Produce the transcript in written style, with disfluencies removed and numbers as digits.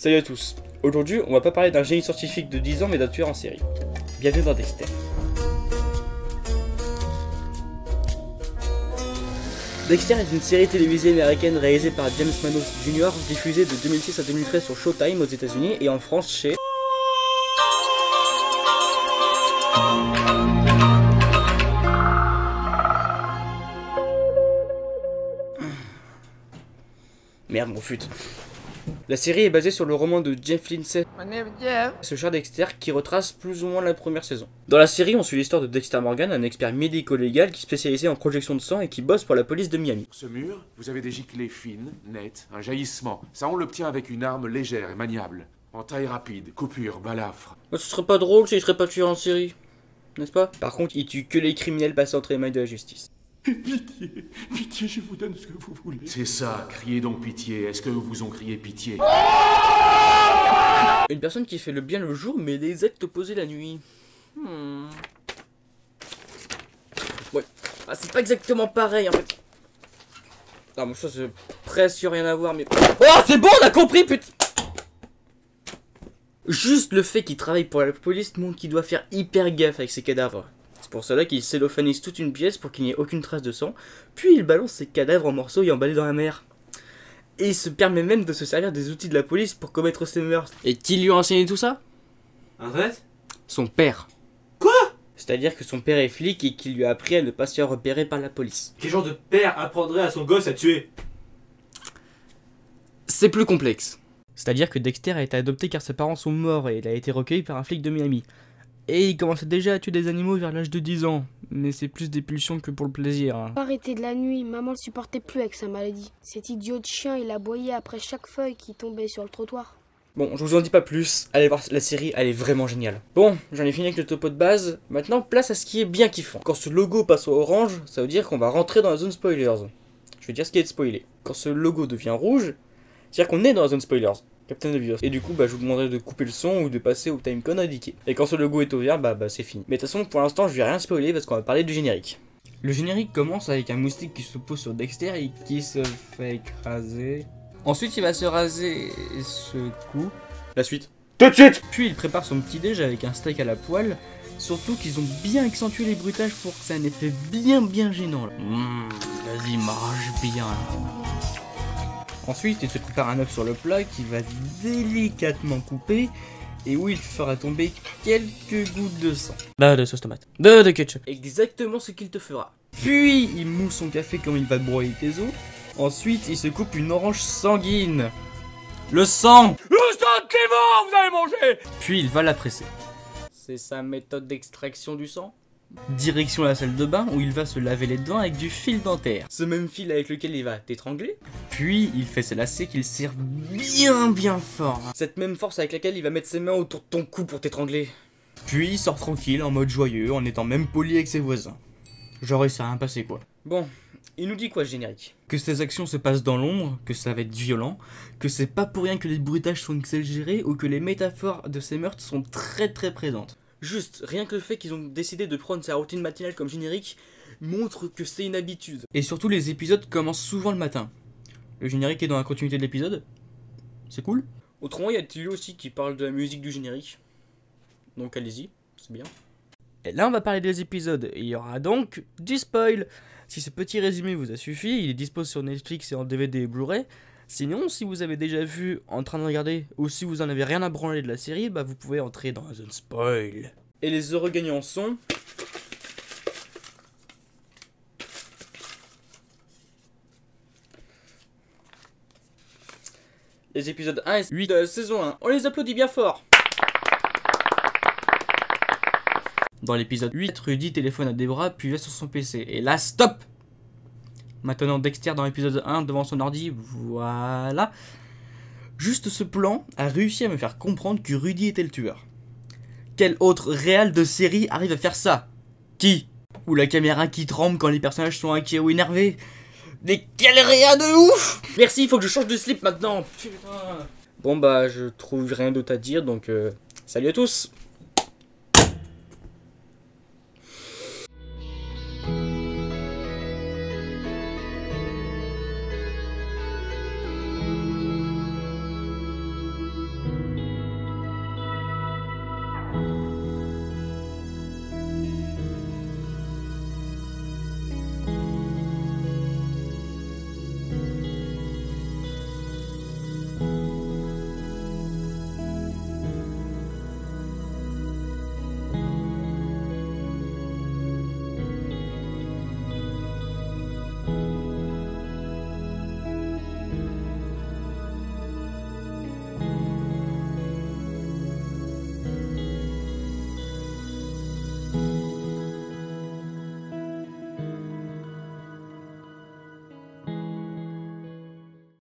Salut à tous. Aujourd'hui, on va pas parler d'un génie scientifique de 10 ans, mais d'un tueur en série. Bienvenue dans Dexter. Dexter est une série télévisée américaine réalisée par James Manos Jr., diffusée de 2006 à 2013 sur Showtime aux États-Unis et en France chez... Merde, mon fut. La série est basée sur le roman de Jeff Lindsay, ce cher Dexter, qui retrace plus ou moins la première saison. Dans la série, on suit l'histoire de Dexter Morgan, un expert médico-légal qui est spécialisé en projection de sang et qui bosse pour la police de Miami. Sur ce mur, vous avez des giclées fines, nettes, un jaillissement. Ça, on l'obtient avec une arme légère et maniable. En taille rapide, coupure, balafre. Ce serait pas drôle s'il serait pas tué en série, n'est-ce pas? Par contre, il tue que les criminels passés entre les mailles de la justice. Pitié, pitié, je vous donne ce que vous voulez. C'est ça, criez donc pitié. Est-ce que vous ont crié pitié? Une personne qui fait le bien le jour, mais les actes opposés la nuit. Ouais. Ah, c'est pas exactement pareil en fait. Non, mais ça c'est presque rien à voir, mais... Oh, c'est bon, on a compris, putain. Juste le fait qu'il travaille pour la police montre qu'il doit faire hyper gaffe avec ses cadavres. C'est pour cela qu'il cellophanise toute une pièce pour qu'il n'y ait aucune trace de sang, puis il balance ses cadavres en morceaux et emballés dans la mer. Et il se permet même de se servir des outils de la police pour commettre ses meurtres. Et qui lui a enseigné tout ça? Internet? Son père. Quoi? C'est-à-dire que son père est flic et qu'il lui a appris à ne pas se faire repérer par la police. Quel genre de père apprendrait à son gosse à tuer? C'est plus complexe. C'est-à-dire que Dexter a été adopté car ses parents sont morts et il a été recueilli par un flic de Miami. Et il commençait déjà à tuer des animaux vers l'âge de 10 ans. Mais c'est plus des pulsions que pour le plaisir. Arrêtez de la nuit, maman le supportait plus avec sa maladie. Cet idiot de chien, il aboyait après chaque feuille qui tombait sur le trottoir. Bon, je vous en dis pas plus, allez voir la série, elle est vraiment géniale. Bon, j'en ai fini avec le topo de base, maintenant place à ce qui est bien kiffant. Quand ce logo passe au orange, ça veut dire qu'on va rentrer dans la zone spoilers. Je vais dire ce qui est spoilé. Quand ce logo devient rouge, c'est-à-dire qu'on est dans la zone spoilers. Captain Obvious. Et du coup, je vous demanderai de couper le son ou de passer au timecode indiqué. Et quand ce logo est ouvert, c'est fini. Mais de toute façon, pour l'instant, je vais rien spoiler parce qu'on va parler du générique. Le générique commence avec un moustique qui se pose sur Dexter et qui se fait écraser. Ensuite, il va se raser ce coup. La suite. Tout de suite. Puis il prépare son petit déj avec un steak à la poêle. Surtout qu'ils ont bien accentué les bruitages pour que ça ait un effet bien gênant. Vas-y, mange bien. Ensuite, il se prépare un œuf sur le plat qu'il va délicatement couper et où il fera tomber quelques gouttes de sang. De sauce tomate. De ketchup. Exactement ce qu'il te fera. Puis, il moule son café comme il va broyer tes os. Ensuite, il se coupe une orange sanguine. Le sang! Le sang qui va, vous allez manger! Puis, il va la presser. C'est sa méthode d'extraction du sang. Direction la salle de bain où il va se laver les dents avec du fil dentaire. Ce même fil avec lequel il va t'étrangler. Puis il fait ses lacets qu'il serre bien fort. Cette même force avec laquelle il va mettre ses mains autour de ton cou pour t'étrangler. Puis il sort tranquille en mode joyeux en étant même poli avec ses voisins. Genre il s'est rien passé quoi. Bon, il nous dit quoi le générique? Que ses actions se passent dans l'ombre, que ça va être violent, que c'est pas pour rien que les bruitages sont exagérés ou que les métaphores de ces meurtres sont très présentes. Juste, rien que le fait qu'ils ont décidé de prendre sa routine matinale comme générique montre que c'est une habitude. Et surtout, les épisodes commencent souvent le matin. Le générique est dans la continuité de l'épisode. C'est cool. Autrement, il y a Tilly aussi qui parle de la musique du générique. Donc allez-y, c'est bien. Et là, on va parler des épisodes. Et il y aura donc du spoil. Si ce petit résumé vous a suffi, il est dispo sur Netflix et en DVD et Blu-ray. Sinon, si vous avez déjà vu en train de regarder, ou si vous en avez rien à branler de la série, vous pouvez entrer dans la zone spoil. Et les heureux gagnants sont... les épisodes 1 et 8 de la saison 1. On les applaudit bien fort. Dans l'épisode 8, Rudy téléphone à Debra puis va sur son PC. Et là, stop! Maintenant Dexter dans l'épisode 1 devant son ordi, voilà. Juste ce plan a réussi à me faire comprendre que Rudy était le tueur. Quel autre réal de série arrive à faire ça? Qui? Ou la caméra qui tremble quand les personnages sont inquiets ou énervés? Mais quel réal de ouf! Merci, il faut que je change de slip maintenant. Putain. Bon je trouve rien d'autre à dire donc salut à tous.